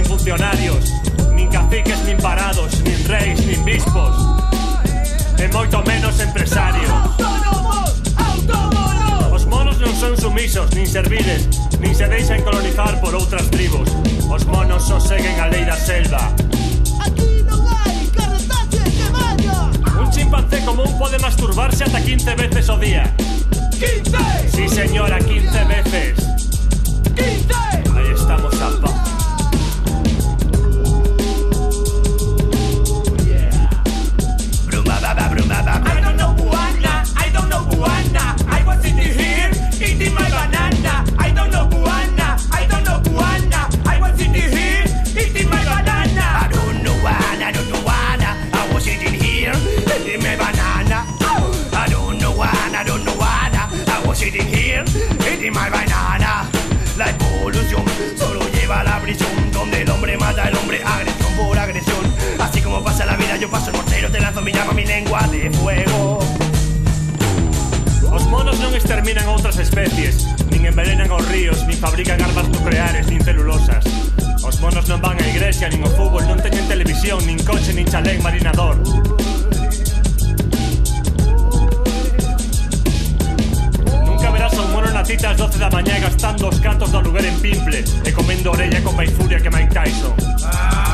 nin funcionarios, nin caciques, nin parados, nin reis, nin bispos, e moito menos empresarios. Os monos non son sumisos, nin serviles, nin se deixan colonizar por outras tribos. Os monos só seguen a lei da selva. Aquí non hai carretaxe que vaya. Un chimpancé común pode masturbarse ata 15 veces ao día. 15. Sí, señora, 15 veces. 15. Aí estamos a paz. I don't know Buana, I don't know Buana. I was sitting here eating my banana. I don't know Buana, I don't know Buana. I was sitting here eating my banana. I don't know Buana, I don't know Buana. I was sitting here eating my banana. I don't know Buana, I don't know Buana. I was sitting here eating my banana. La evolución solo lleva a la prisión, donde el hombre mata al hombre, agresión por agresión. Así como pasa la vida, yo paso el mortero, te lanzo mi llama, mi lengua de fuego. Os monos non exterminan outras especies, nin envenenan os ríos, nin fabrican armas nucleares, nin celulosas. Os monos non van á igrexa, nin ao fútbol, non teñen televisión, nin coche, nin chalén marinador. Nunca verás a un mono na cita ás 12 da mañá gastando os cantos do lugar en Pimple e comendo orella con máis furia que Mike Tyson.